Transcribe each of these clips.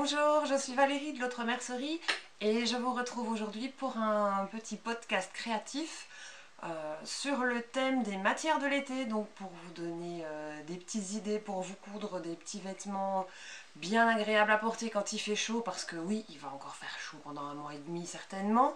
Bonjour, je suis Valérie de l'autre mercerie et je vous retrouve aujourd'hui pour un petit podcast créatif sur le thème des matières de l'été, donc pour vous donner des petites idées pour vous coudre des petits vêtements bien agréables à porter quand il fait chaud, parce que oui, il va encore faire chaud pendant un mois et demi certainement.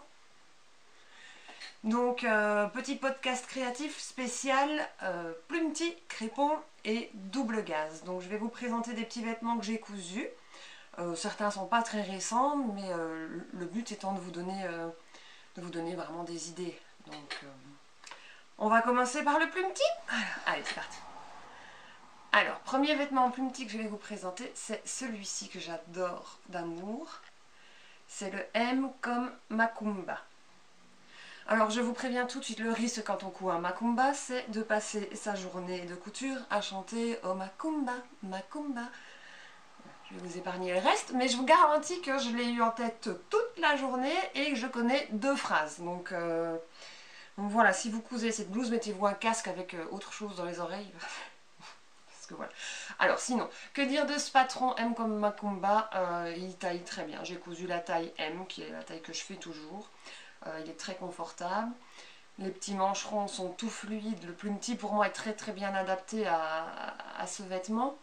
Donc petit podcast créatif spécial plumetis, crépon et double gaze. Donc je vais vous présenter des petits vêtements que j'ai cousus. Certains sont pas très récents, mais le but étant de vous donner vraiment des idées. Donc on va commencer par le plumetis. Allez, c'est parti. Alors, premier vêtement en plumetis que je vais vous présenter, c'est celui-ci que j'adore d'amour. C'est le M comme Macumba. Alors je vous préviens tout de suite, le risque quand on coud un macumba, c'est de passer sa journée de couture à chanter « Oh macumba, macumba ». Je vais vous épargner le reste, mais je vous garantis que je l'ai eu en tête toute la journée et que je connais 2 phrases. Donc voilà, si vous cousez cette blouse, mettez-vous un casque avec autre chose dans les oreilles. Parce que voilà. Alors sinon, que dire de ce patron M comme Macumba? Il taille très bien. J'ai cousu la taille M, qui est la taille que je fais toujours. Il est très confortable. Les petits mancherons sont tout fluides. Le plumetis pour moi est très très bien adapté à ce vêtement.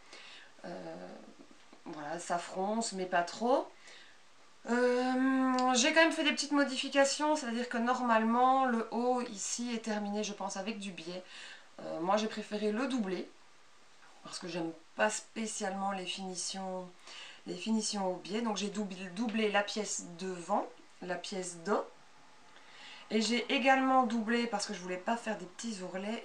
Voilà, ça fronce mais pas trop. J'ai quand même fait des petites modifications, c'est-à-dire que normalement le haut ici est terminé je pense avec du biais. Moi j'ai préféré le doubler parce que j'aime pas spécialement les finitions au biais. Donc j'ai doublé la pièce devant, la pièce dos. Et j'ai également doublé, parce que je voulais pas faire des petits ourlets,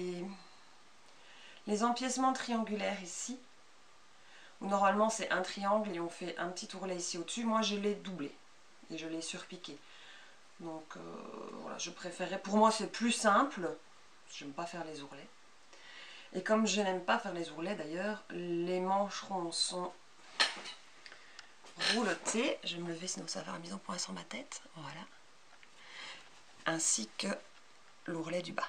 les empiècements triangulaires ici. Où normalement c'est un triangle et on fait un petit ourlet ici au-dessus. Moi je l'ai doublé et je l'ai surpiqué. Donc voilà, je préférais, pour moi c'est plus simple. J'aime pas faire les ourlets. Et comme je n'aime pas faire les ourlets d'ailleurs, les mancherons sont roulotés. Je vais me lever sinon ça va faire un mise en point sur ma tête. Voilà. Ainsi que l'ourlet du bas.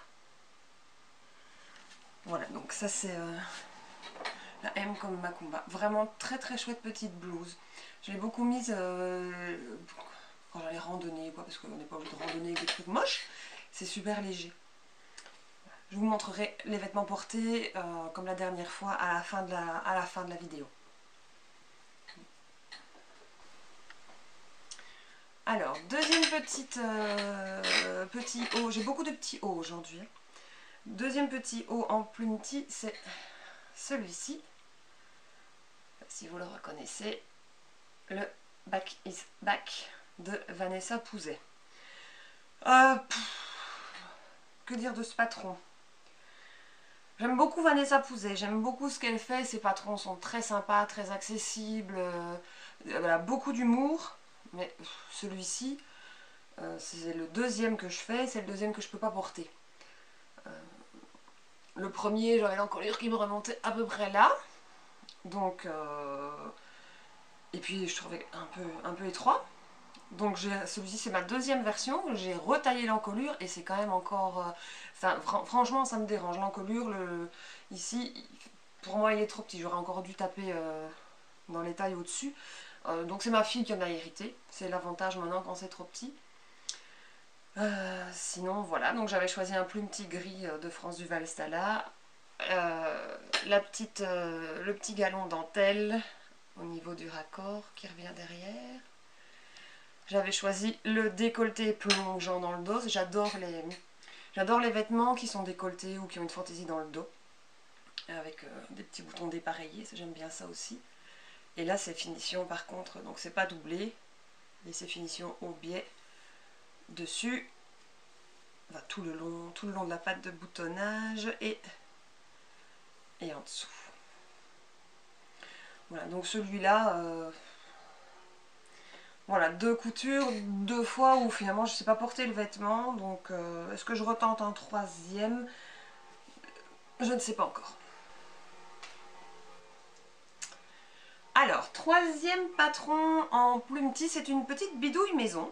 Voilà, donc ça c'est la M comme Macumba. Vraiment très très chouette petite blouse. Je l'ai beaucoup mise quand j'allais randonner, quoi, parce qu'on n'est pas obligé de randonner avec des trucs moches. C'est super léger. Je vous montrerai les vêtements portés comme la dernière fois à la fin de la vidéo. Alors, deuxième petit haut. J'ai beaucoup de petits hauts aujourd'hui. Deuxième petit haut en plumetis, c'est celui-ci. Si vous le reconnaissez, le Back is Back de Vanessa Pouzet. Que dire de ce patron? J'aime beaucoup Vanessa Pouzet, j'aime beaucoup ce qu'elle fait. Ses patrons sont très sympas, très accessibles, voilà, beaucoup d'humour. Mais celui-ci, c'est le deuxième que je fais, c'est le deuxième que je peux pas porter. Le premier, j'avais l'encolure qui me remontait à peu près là. Donc, et puis je trouvais un peu étroit. Donc celui-ci c'est ma deuxième version. J'ai retaillé l'encolure et c'est quand même encore... franchement ça me dérange. L'encolure, ici, pour moi il est trop petit. J'aurais encore dû taper dans les tailles au-dessus. Donc c'est ma fille qui en a hérité. C'est l'avantage maintenant quand c'est trop petit. Sinon voilà, donc j'avais choisi un plumetis gris de France Duval Stala. Le petit galon dentelle au niveau du raccord qui revient derrière. J'avais choisi le décolleté plongeant dans le dos. J'adore les vêtements qui sont décolletés ou qui ont une fantaisie dans le dos avec des petits boutons dépareillés, j'aime bien ça aussi. Et là c'est finition par contre, donc c'est pas doublé et c'est finition au biais dessus, enfin, tout le long de la patte de boutonnage et en dessous. Voilà, donc celui-là, voilà, 2 coutures, 2 fois où finalement je ne sais pas porter le vêtement. Donc est-ce que je retente un troisième? Je ne sais pas encore. Alors, troisième patron en plumetis, c'est une petite bidouille maison.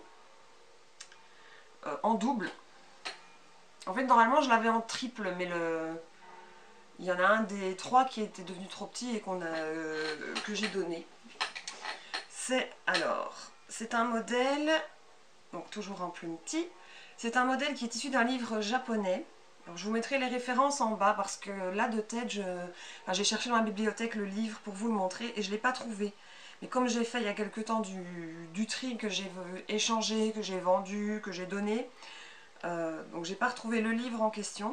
En double. En fait, normalement, je l'avais en triple, mais il y en a un des 3 qui était devenu trop petit et que j'ai donné. c'est un modèle, donc toujours en plume petit, c'est un modèle qui est issu d'un livre japonais. Alors, je vous mettrai les références en bas parce que là de tête, j'ai cherché dans la bibliothèque le livre pour vous le montrer et je ne l'ai pas trouvé. Mais comme j'ai fait il y a quelque temps du tri que j'ai échangé, que j'ai vendu, que j'ai donné, donc j'ai pas retrouvé le livre en question.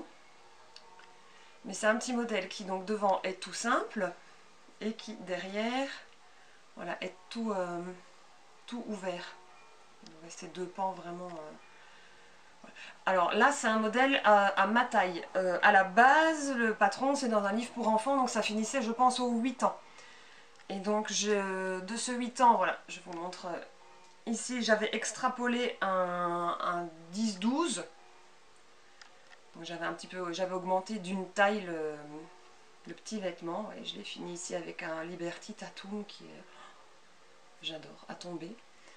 Mais c'est un petit modèle qui donc devant est tout simple et qui derrière, voilà, est tout ouvert. Il nous restait deux pans vraiment. Voilà. Alors là c'est un modèle à ma taille. À la base le patron c'est dans un livre pour enfants, donc ça finissait je pense aux 8 ans. Et donc de ce 8 ans, voilà, je vous montre ici, j'avais extrapolé un 10-12. Donc j'avais augmenté d'une taille le petit vêtement et je l'ai fini ici avec un Liberty Tattoo qui est, j'adore, à tomber.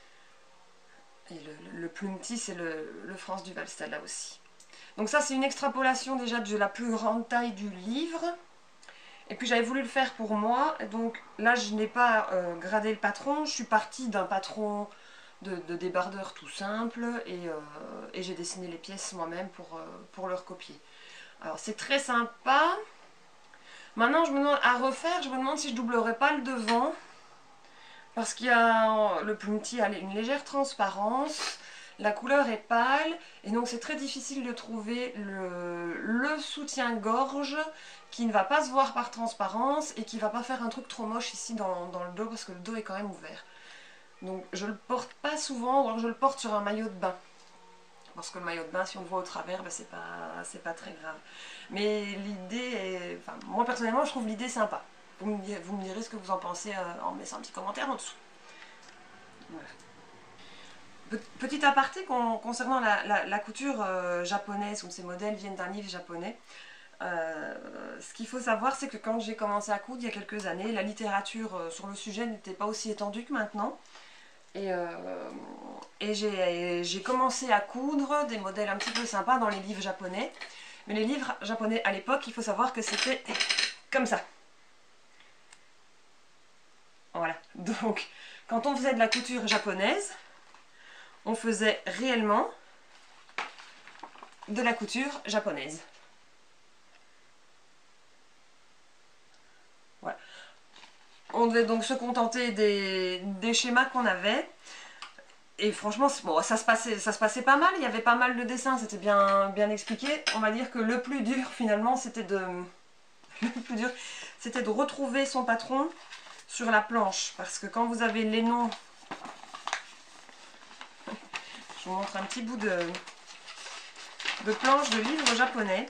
Et le plus petit c'est le France Duval Stella aussi. Donc ça c'est une extrapolation déjà de la plus grande taille du livre. Et puis j'avais voulu le faire pour moi, donc là je n'ai pas gradé le patron, je suis partie d'un patron de débardeur tout simple et j'ai dessiné les pièces moi-même pour le recopier. Alors c'est très sympa. Maintenant je me demande à refaire, je me demande si je doublerai pas le devant, parce qu'il y a le plus petit a une légère transparence. La couleur est pâle et donc c'est très difficile de trouver le soutien-gorge qui ne va pas se voir par transparence et qui ne va pas faire un truc trop moche ici dans le dos parce que le dos est quand même ouvert. Donc je le porte pas souvent ou alors je le porte sur un maillot de bain. Parce que le maillot de bain, si on le voit au travers, ben c'est pas très grave. Mais l'idée est... Enfin, moi personnellement je trouve l'idée sympa. Vous me direz ce que vous en pensez en me laissant un petit commentaire en dessous. Voilà. Petit aparté concernant la couture japonaise, où ces modèles viennent d'un livre japonais. Ce qu'il faut savoir, c'est que quand j'ai commencé à coudre il y a quelques années, la littérature sur le sujet n'était pas aussi étendue que maintenant. Et j'ai commencé à coudre des modèles un petit peu sympas dans les livres japonais. Mais les livres japonais à l'époque, il faut savoir que c'était comme ça. Voilà. Donc, quand on faisait de la couture japonaise, on faisait réellement de la couture japonaise. Voilà. On devait donc se contenter des schémas qu'on avait. Et franchement, bon, ça se passait pas mal, il y avait pas mal de dessins, c'était bien expliqué. On va dire que le plus dur finalement, c'était de retrouver son patron sur la planche. Parce que quand vous avez les noms... Je vous montre un petit bout de planche de livre japonais.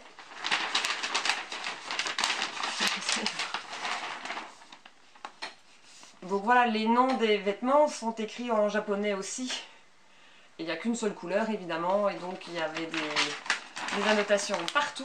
Donc voilà, les noms des vêtements sont écrits en japonais aussi. Et il n'y a qu'une seule couleur évidemment, et donc il y avait des annotations partout.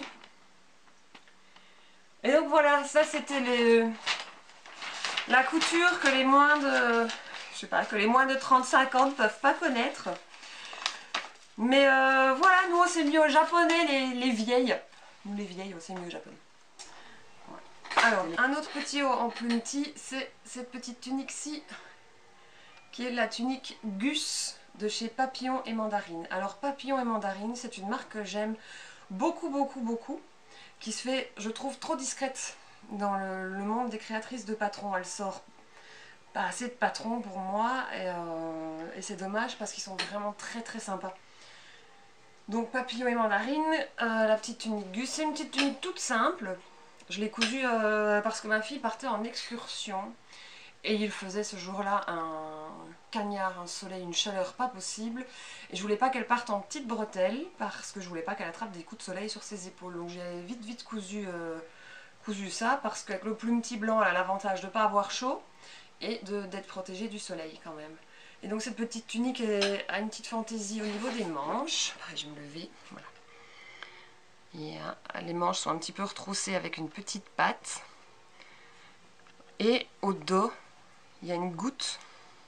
Et donc voilà, ça c'était la couture que les moins de... Je sais pas, que les moins de 35 ans ne peuvent pas connaître. Mais voilà, nous on s'est mis au japonais, les vieilles. Nous les vieilles, on s'est mis au japonais. Alors, un autre petit haut en plume petit, c'est cette petite tunique-ci, qui est la tunique Gus de chez Papillon et Mandarine. Alors, Papillon et Mandarine, c'est une marque que j'aime beaucoup, qui se fait, je trouve, trop discrète dans le monde des créatrices de patrons. Elle sort pas assez de patrons pour moi, et c'est dommage parce qu'ils sont vraiment très sympas. Donc, Papillon et Mandarine, la petite tunique Gus, c'est une petite tunique toute simple. Je l'ai cousue parce que ma fille partait en excursion et il faisait ce jour-là un cagnard, un soleil, une chaleur pas possible. Et je voulais pas qu'elle parte en petites bretelles parce que je voulais pas qu'elle attrape des coups de soleil sur ses épaules. Donc j'ai vite cousu ça parce qu'avec le plume petit blanc, elle a l'avantage de ne pas avoir chaud et d'être protégée du soleil quand même. Et donc cette petite tunique a une petite fantaisie au niveau des manches. Pareil, je vais me lever, voilà. Et les manches sont un petit peu retroussées avec une petite patte. Et au dos, il y a une goutte.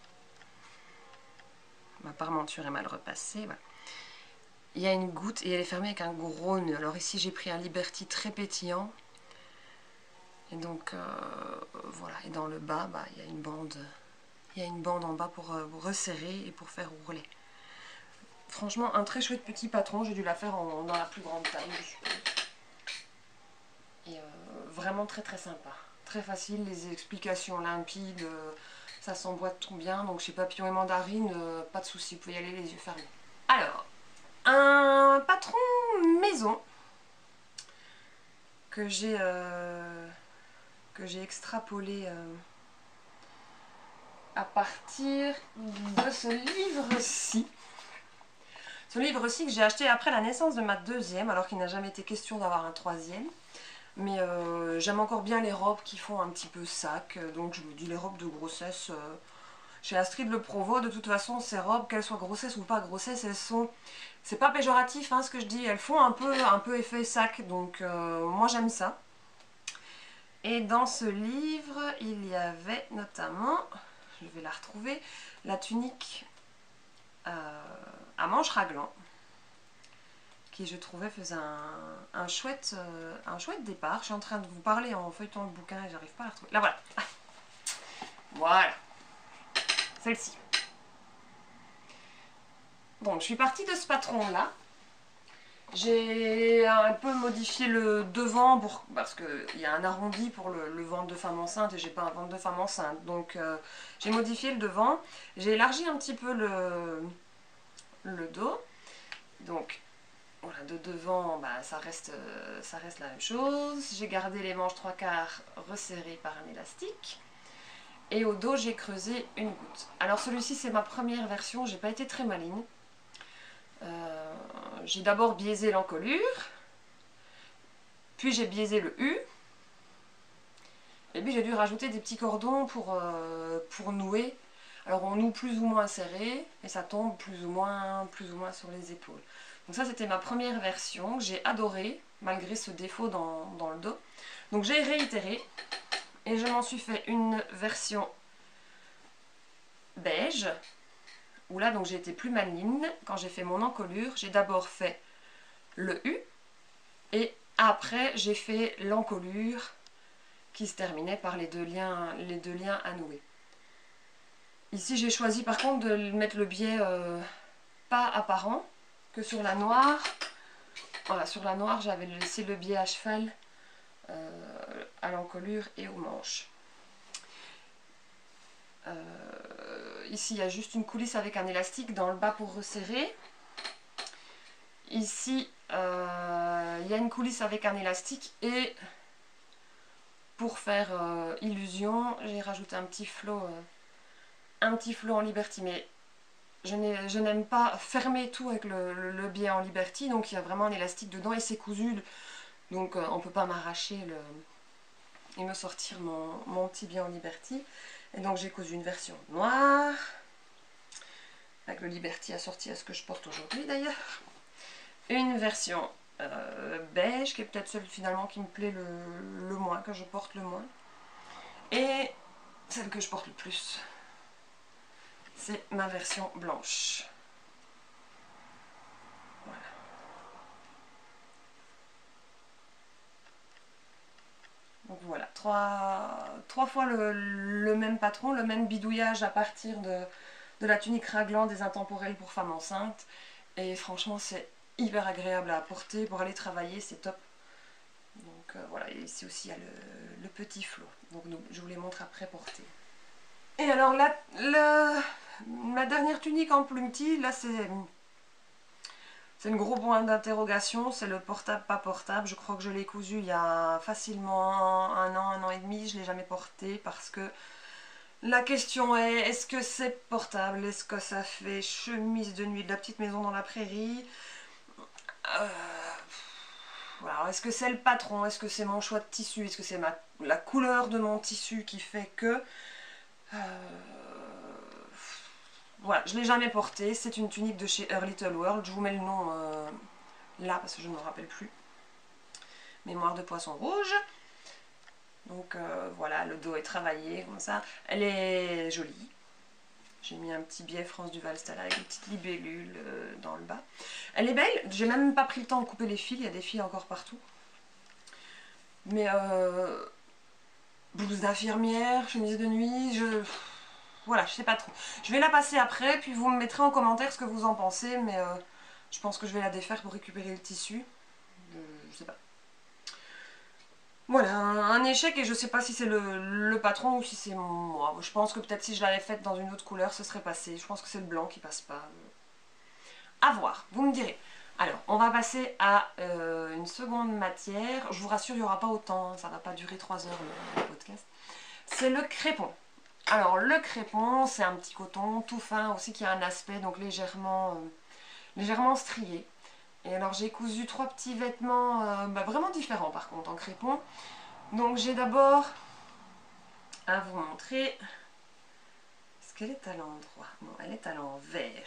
Ma parmenture est mal repassée. Voilà. Il y a une goutte et elle est fermée avec un gros nœud. Alors ici, j'ai pris un Liberty très pétillant. Et donc, voilà. Et dans le bas, il y a une bande Il y a une bande en bas pour resserrer et pour faire ourler. Franchement, un très chouette petit patron. J'ai dû la faire dans la plus grande taille. Et vraiment très très sympa. Très facile, les explications limpides, ça s'emboîte tout bien. Donc chez Papillon et Mandarine, pas de souci, vous pouvez y aller les yeux fermés. Alors, un patron maison que j'ai extrapolé à partir de ce livre-ci. Ce livre-ci que j'ai acheté après la naissance de ma deuxième, alors qu'il n'a jamais été question d'avoir un troisième. Mais j'aime encore bien les robes qui font un petit peu sac, donc je me dis les robes de grossesse chez Astrid Le Provost. De toute façon, ces robes, qu'elles soient grossesse ou pas grossesse, elles sont, c'est pas péjoratif hein, ce que je dis, elles font un peu effet sac, donc moi j'aime ça. Et dans ce livre, il y avait notamment, je vais la retrouver, la tunique à manches raglan, qui je trouvais faisait un chouette départ. Je suis en train de vous parler en feuilletant le bouquin et j'arrive pas à la retrouver. Là voilà. Voilà. Celle-ci. Donc je suis partie de ce patron là. J'ai un peu modifié le devant parce qu'il y a un arrondi pour le ventre de femme enceinte et j'ai pas un ventre de femme enceinte. Donc j'ai modifié le devant. J'ai élargi un petit peu le dos. Donc voilà, de devant, bah, ça reste la même chose. J'ai gardé les manches 3/4 resserrées par un élastique. Et au dos, j'ai creusé une goutte. Alors celui-ci, c'est ma première version, j'ai pas été très maligne. J'ai d'abord biaisé l'encolure, puis j'ai biaisé le U, et puis j'ai dû rajouter des petits cordons pour nouer. Alors on noue plus ou moins serré, et ça tombe plus ou moins sur les épaules. Donc ça c'était ma première version, que j'ai adorée, malgré ce défaut dans le dos. Donc j'ai réitéré, et je m'en suis fait une version beige, où là donc j'ai été plus maligne. Quand j'ai fait mon encolure, j'ai d'abord fait le U, et après j'ai fait l'encolure, qui se terminait par les deux liens à nouer. Ici j'ai choisi par contre de mettre le biais pas apparent, que sur la noire. Voilà, sur la noire j'avais laissé le biais à cheval à l'encolure et aux manches. Ici il y a juste une coulisse avec un élastique dans le bas pour resserrer. Ici il y a une coulisse avec un élastique et pour faire illusion j'ai rajouté un petit flot en Liberty, mais je n'aime pas fermer tout avec le biais en Liberty, donc il y a vraiment un élastique dedans et c'est cousu, donc on ne peut pas m'arracher et me sortir mon petit biais en Liberty. Et donc j'ai cousu une version noire, avec le Liberty assorti à ce que je porte aujourd'hui d'ailleurs. Une version beige, qui est peut-être celle finalement qui me plaît le moins, que je porte le moins. Et celle que je porte le plus, c'est ma version blanche. Voilà. Donc voilà, trois fois le même patron, le même bidouillage à partir de la tunique raglan des intemporels pour femmes enceintes. Et franchement, c'est hyper agréable à porter pour aller travailler, c'est top. Donc voilà, et ici aussi il y a le petit flot. Donc je vous les montre après porter. Et alors ma dernière tunique en plumetis, là c'est une gros point d'interrogation, c'est le portable pas portable. Je crois que je l'ai cousu il y a facilement un an et demi, je ne l'ai jamais porté parce que la question est ce que c'est portable? Est-ce que ça fait chemise de nuit de la petite maison dans la prairie? Voilà. Est-ce que c'est le patron? Est-ce que c'est mon choix de tissu? Est-ce que c'est la couleur de mon tissu qui fait que... Voilà, je ne l'ai jamais portée. C'est une tunique de chez Her Little World. Je vous mets le nom là parce que je ne me rappelle plus. Mémoire de poisson rouge. Donc voilà, le dos est travaillé comme ça. Elle est jolie. J'ai mis un petit biais France du Valstala avec une petite libellule dans le bas. Elle est belle. J'ai même pas pris le temps de couper les fils. Il y a des fils encore partout. Mais blouse d'infirmière, chemise de nuit, voilà, je sais pas trop. Je vais la passer après, puis vous me mettrez en commentaire ce que vous en pensez, mais je pense que je vais la défaire pour récupérer le tissu. Je sais pas. Voilà, un échec, et je sais pas si c'est le patron ou si c'est moi. Je pense que peut-être si je l'avais faite dans une autre couleur, ce serait passé. Je pense que c'est le blanc qui passe pas. À voir, vous me direz. Alors, on va passer à une seconde matière. Je vous rassure, il n'y aura pas autant, hein, ça va pas durer 3 heures le podcast. C'est le crépon. Alors, le crépon, c'est un petit coton tout fin aussi qui a un aspect donc légèrement strié. Et alors, j'ai cousu 3 petits vêtements vraiment différents par contre en crépon. Donc, j'ai d'abord à vous montrer. Est-ce qu'elle est à l'endroit? Non, elle est à l'envers.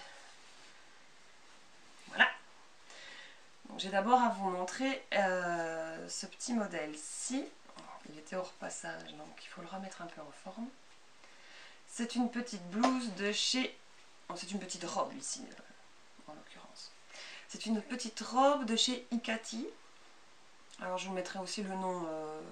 Voilà. J'ai d'abord à vous montrer ce petit modèle-ci. Il était hors passage, donc il faut le remettre un peu en forme. C'est une petite blouse de chez... Oh, c'est une petite robe ici, en l'occurrence. C'est une petite robe de chez Ikati. Alors je vous mettrai aussi le nom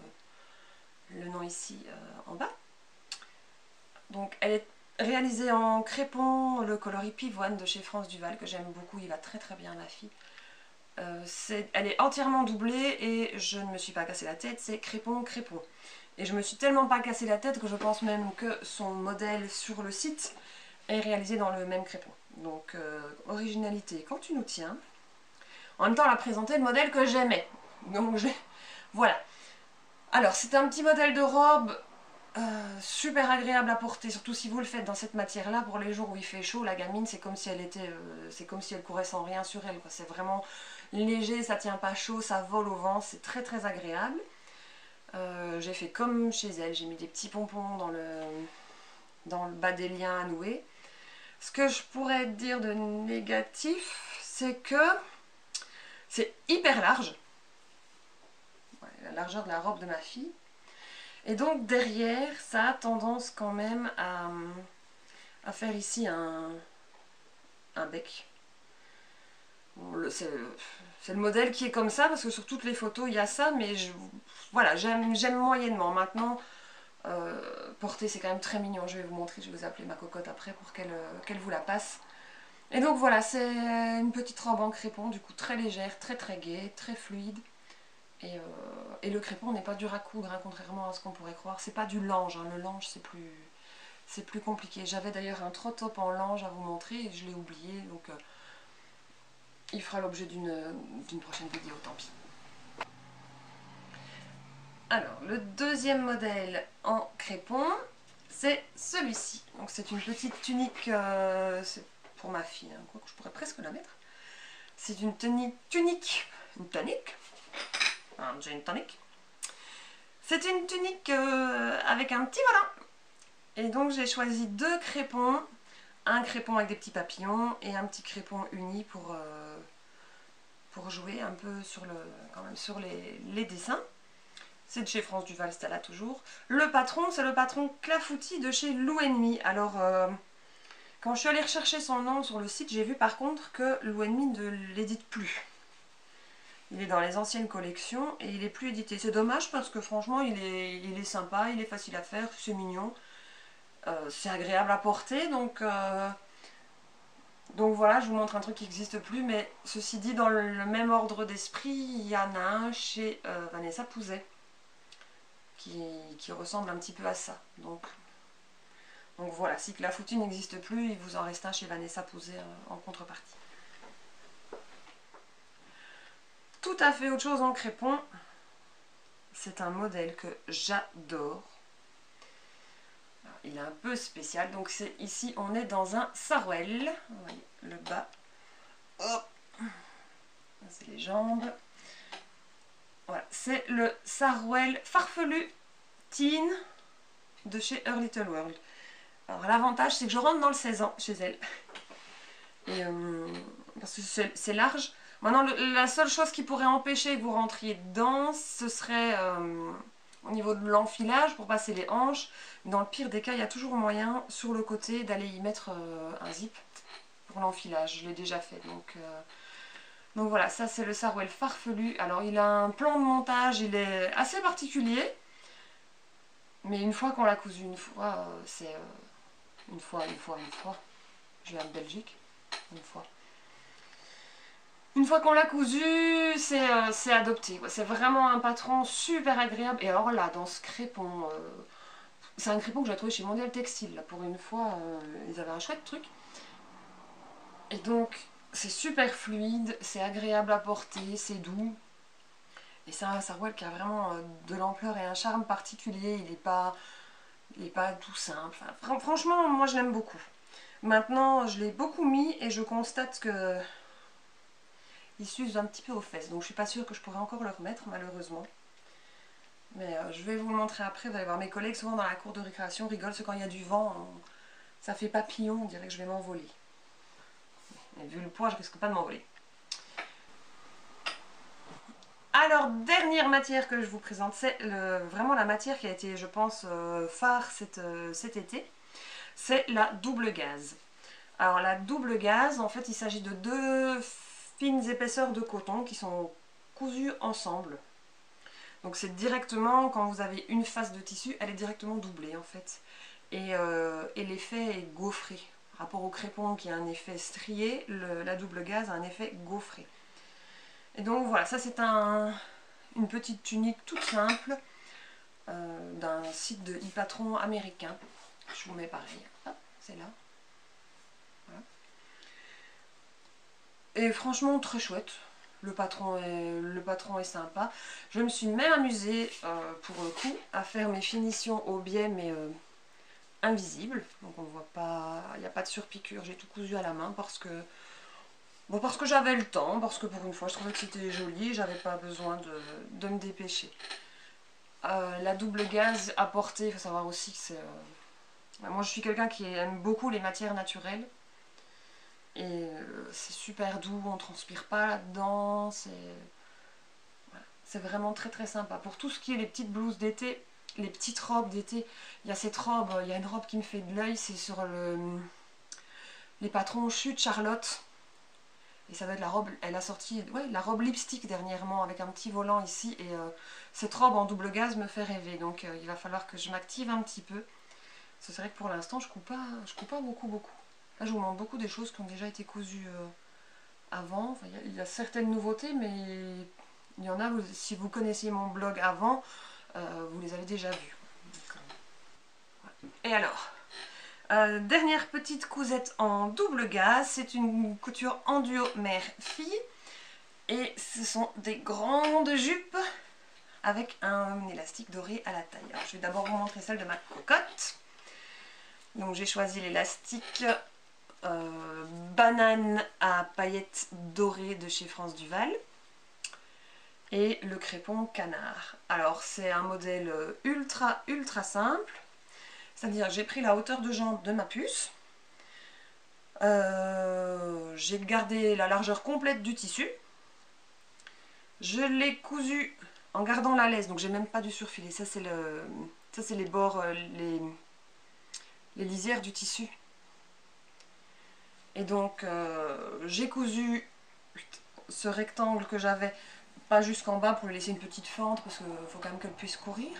ici en bas. Donc elle est réalisée en crépon, le coloris pivoine de chez France Duval, que j'aime beaucoup, il va très très bien à ma fille. Elle est entièrement doublée et je ne me suis pas cassé la tête, c'est crépon. Et je me suis tellement pas cassé la tête que je pense même que son modèle sur le site est réalisé dans le même crépon. Donc originalité quand tu nous tiens. En même temps elle a présenté le modèle que j'aimais. Donc voilà. Alors c'est un petit modèle de robe super agréable à porter, surtout si vous le faites dans cette matière là pour les jours où il fait chaud. La gamine c'est comme si elle était c'est comme si elle courait sans rien sur elle, c'est vraiment léger, ça tient pas chaud, ça vole au vent, c'est très très agréable. J'ai fait comme chez elle, j'ai mis des petits pompons dans le bas des liens à nouer. Ce que je pourrais dire de négatif, c'est que c'est hyper large, la largeur de la robe de ma fille. Et donc derrière, ça a tendance quand même à faire ici un bec. Bon, c'est le modèle qui est comme ça, parce que sur toutes les photos il y a ça, mais voilà, j'aime moyennement. Maintenant, porter c'est quand même très mignon, je vais vous montrer, je vais vous appeler ma cocotte après pour qu'elle vous la passe. Et donc voilà, c'est une petite robe en crépon, du coup très légère, très très gaie, très fluide. Et le crépon n'est pas dur à coudre, hein, contrairement à ce qu'on pourrait croire. C'est pas du lange, hein. Le lange c'est plus compliqué. J'avais d'ailleurs un trop top en lange à vous montrer et je l'ai oublié, donc il fera l'objet d'une prochaine vidéo, tant pis. Alors, le deuxième modèle en crépon, c'est celui-ci. Donc c'est une petite tunique, c'est pour ma fille, hein, quoi que je pourrais presque la mettre. C'est une tunique. J'ai une tonique. C'est une tunique avec un petit volant. Et donc j'ai choisi 2 crépons. Un crépon avec des petits papillons et un petit crépon uni pour jouer un peu sur les dessins. C'est de chez France Duval, c'est là toujours. Le patron, c'est le patron Clafoutis de chez Lou Enemy. Alors, quand je suis allée rechercher son nom sur le site, j'ai vu par contre que Lou Enemy ne l'édite plus. Il est dans les anciennes collections et il est plus édité. C'est dommage parce que franchement, il est sympa, il est facile à faire, c'est mignon. C'est agréable à porter, donc voilà, je vous montre un truc qui n'existe plus, mais ceci dit, dans le même ordre d'esprit, il y en a un chez Vanessa Pouzet qui ressemble un petit peu à ça. Donc voilà, si Clafoutis n'existe plus, il vous en reste un chez Vanessa Pouzet en contrepartie. Tout à fait autre chose en crépon, c'est un modèle que j'adore. Il est un peu spécial, donc c'est ici on est dans un sarouel. Vous voyez le bas. Hop, c'est les jambes. Voilà, c'est le sarouel farfelu teen de chez Her Little World. Alors l'avantage c'est que je rentre dans le 16 ans chez elle. Et parce que c'est large. Maintenant la seule chose qui pourrait empêcher que vous rentriez dedans, ce serait au niveau de l'enfilage pour passer les hanches. Dans le pire des cas, il y a toujours moyen sur le côté d'aller y mettre un zip pour l'enfilage. Je l'ai déjà fait. Donc voilà, ça c'est le sarouel farfelu. Alors il a un plan de montage, il est assez particulier. Mais une fois qu'on l'a cousu une fois, Une fois. Je viens de Belgique. Une fois. Une fois qu'on l'a cousu, c'est adopté. C'est vraiment un patron super agréable. Et alors là, dans ce crépon, c'est un crépon que j'ai trouvé chez Mondial Textile. Là, pour une fois, ils avaient un chouette truc. Et donc, c'est super fluide, c'est agréable à porter, c'est doux. Et c'est un sarouel qui a vraiment de l'ampleur et un charme particulier. Il n'est pas tout simple. Enfin, franchement, moi je l'aime beaucoup. Maintenant, je l'ai beaucoup mis et je constate que il s'use un petit peu aux fesses. Donc je suis pas sûre que je pourrais encore le remettre, malheureusement. Mais je vais vous le montrer après. Vous allez voir, mes collègues, souvent dans la cour de récréation, rigolent. C'est quand il y a du vent, ça fait papillon, on dirait que je vais m'envoler. Et vu le poids, je risque pas de m'envoler. Alors, dernière matière que je vous présente, c'est vraiment la matière qui a été, je pense, phare cet été. C'est la double gaze. Alors, la double gaze, en fait, il s'agit de 2 fines épaisseurs de coton qui sont cousues ensemble. Donc, c'est directement, quand vous avez une face de tissu, elle est directement doublée, en fait. Et l'effet est gaufré. Par rapport au crépon qui a un effet strié, la double gaze a un effet gaufré. Et donc voilà, ça c'est une petite tunique toute simple d'un site de e-patron américain. Je vous mets pareil. Hop, c'est là. Voilà. Et franchement très chouette. Le patron est sympa. Je me suis même amusée pour le coup à faire mes finitions au biais mais invisibles. Donc on ne voit pas, il n'y a pas de surpiqûre. J'ai tout cousu à la main parce que j'avais le temps, parce que pour une fois je trouvais que c'était joli, j'avais pas besoin de me dépêcher. La double gaze à porter, il faut savoir aussi que c'est... moi je suis quelqu'un qui aime beaucoup les matières naturelles. Et c'est super doux, on transpire pas là-dedans, c'est vraiment très très sympa. Pour tout ce qui est les petites blouses d'été, les petites robes d'été, il y a cette robe, il y a une robe qui me fait de l'œil, c'est sur les patrons Chute Charlotte. Et ça doit être la robe, elle a sorti la robe lipstick dernièrement avec un petit volant ici. Et cette robe en double gaze me fait rêver. Donc il va falloir que je m'active un petit peu. C'est vrai que pour l'instant je coupe pas beaucoup. Là je vous montre beaucoup des choses qui ont déjà été cousues avant. Enfin, il y a certaines nouveautés, mais il y en a, si vous connaissiez mon blog avant, vous les avez déjà vues. Et alors dernière petite cousette en double gaze, c'est une couture en duo mère-fille et ce sont des grandes jupes avec un élastique doré à la taille. Alors, je vais d'abord vous montrer celle de ma cocotte. Donc j'ai choisi l'élastique banane à paillettes dorées de chez France Duval et le crépon canard. Alors c'est un modèle ultra simple. C'est-à-dire j'ai pris la hauteur de jambe de ma puce, j'ai gardé la largeur complète du tissu, je l'ai cousu en gardant la laisse, donc j'ai même pas dû surfiler, ça c'est les bords, les lisières du tissu. Et donc j'ai cousu ce rectangle que j'avais, pas jusqu'en bas pour lui laisser une petite fente parce qu'il faut quand même qu'elle puisse courir.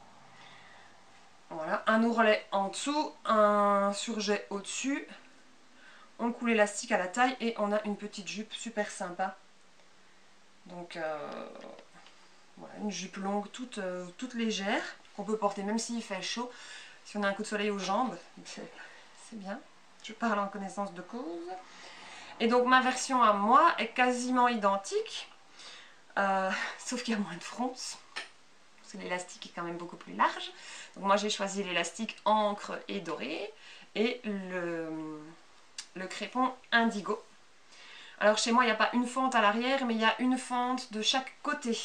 Voilà, un ourlet en dessous, un surjet au-dessus. On coule l'élastique à la taille et on a une petite jupe super sympa. Donc voilà, une jupe longue toute légère qu'on peut porter même s'il fait chaud. Si on a un coup de soleil aux jambes, c'est bien. Je parle en connaissance de cause. Et donc ma version à moi est quasiment identique, sauf qu'il y a moins de fronce. Parce que l'élastique est quand même beaucoup plus large. Donc moi j'ai choisi l'élastique encre et doré et le crépon indigo. Alors chez moi il n'y a pas une fente à l'arrière mais il y a une fente de chaque côté.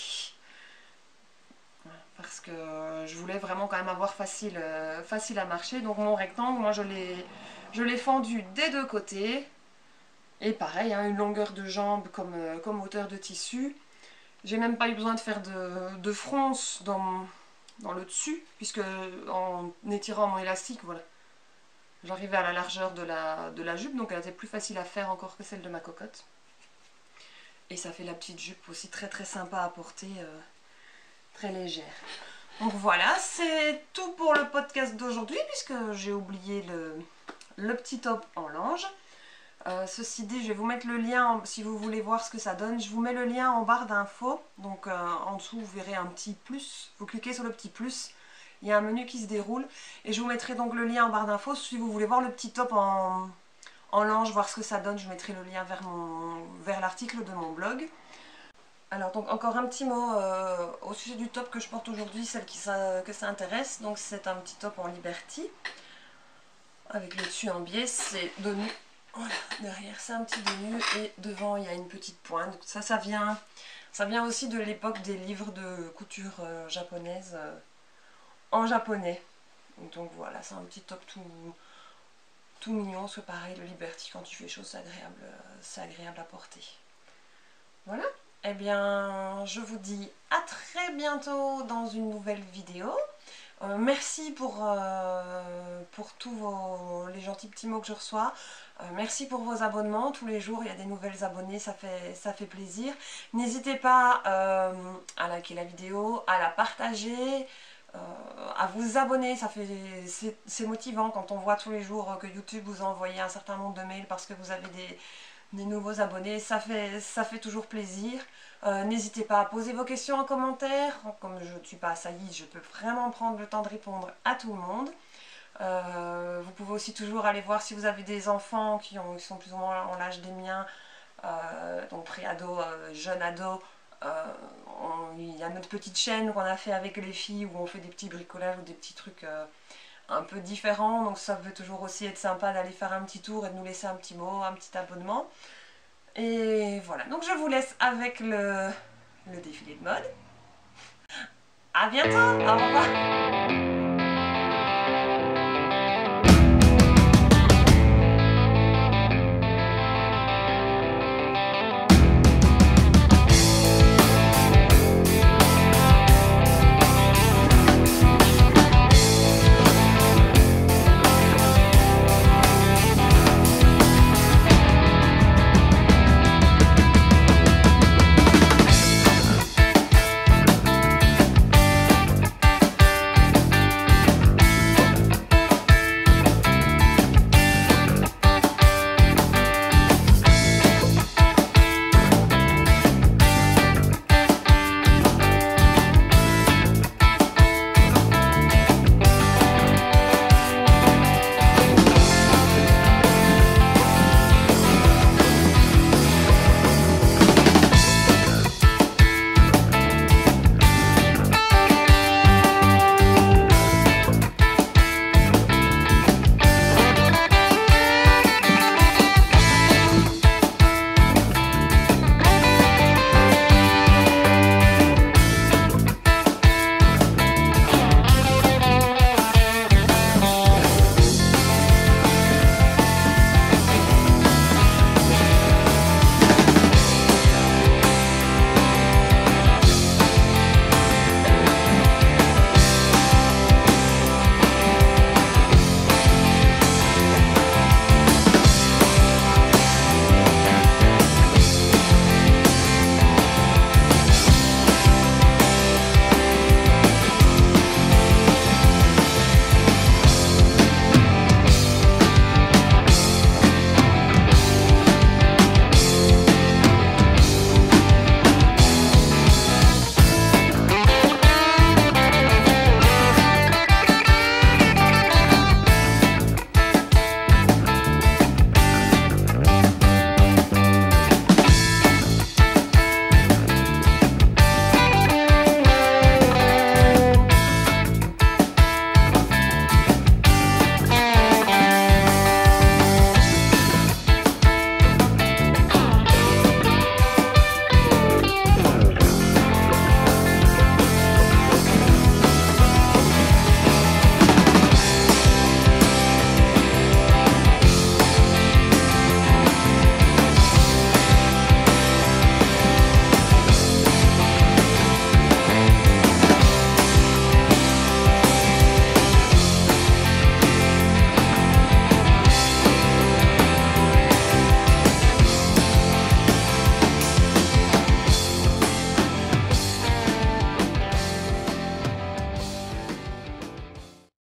Parce que je voulais vraiment quand même avoir facile à marcher. Donc mon rectangle, moi je l'ai fendu des deux côtés. Et pareil, hein, une longueur de jambe comme hauteur de tissu. J'ai même pas eu besoin de faire de fronce dans le dessus, puisque en étirant mon élastique, voilà, j'arrivais à la largeur de la jupe, donc elle était plus facile à faire encore que celle de ma cocotte. Et ça fait la petite jupe aussi très sympa à porter, très légère. Donc voilà, c'est tout pour le podcast d'aujourd'hui, puisque j'ai oublié le petit top en lange. Ceci dit, je vais vous mettre le lien si vous voulez voir ce que ça donne. Je vous mets le lien en barre d'infos. Donc en dessous, vous verrez un petit plus. Vous cliquez sur le petit plus. Il y a un menu qui se déroule. Et je vous mettrai donc le lien en barre d'infos. Si vous voulez voir le petit top en lange, voir ce que ça donne, je mettrai le lien vers l'article de mon blog. Alors donc encore un petit mot au sujet du top que je porte aujourd'hui, celle que ça intéresse. Donc c'est un petit top en Liberty. Avec le dessus en biais, c'est de nu. Voilà, derrière c'est un petit denu et devant il y a une petite pointe. Donc ça vient aussi de l'époque des livres de couture japonaise en japonais. Donc voilà, c'est un petit top tout mignon, parce que pareil, le Liberty quand tu fais chaud c'est agréable à porter. Voilà, et bien je vous dis à très bientôt dans une nouvelle vidéo. Merci pour tous les gentils petits mots que je reçois. Merci pour vos abonnements. Tous les jours, il y a des nouvelles abonnées, ça fait plaisir. N'hésitez pas à liker la vidéo, à la partager, à vous abonner. C'est motivant quand on voit tous les jours que YouTube vous a envoyé un certain nombre de mails parce que vous avez des nouveaux abonnés, ça fait toujours plaisir. N'hésitez pas à poser vos questions en commentaire. Comme je ne suis pas assaillie, je peux vraiment prendre le temps de répondre à tout le monde. Vous pouvez aussi toujours aller voir si vous avez des enfants qui sont plus ou moins en l'âge des miens, donc pré-ado, jeune ado. Il y a notre petite chaîne qu'on a fait avec les filles où on fait des petits bricolages ou des petits trucs un peu différent, donc ça peut toujours aussi être sympa d'aller faire un petit tour et de nous laisser un petit mot, un petit abonnement. Et voilà, donc je vous laisse avec le défilé de mode. À bientôt, au revoir.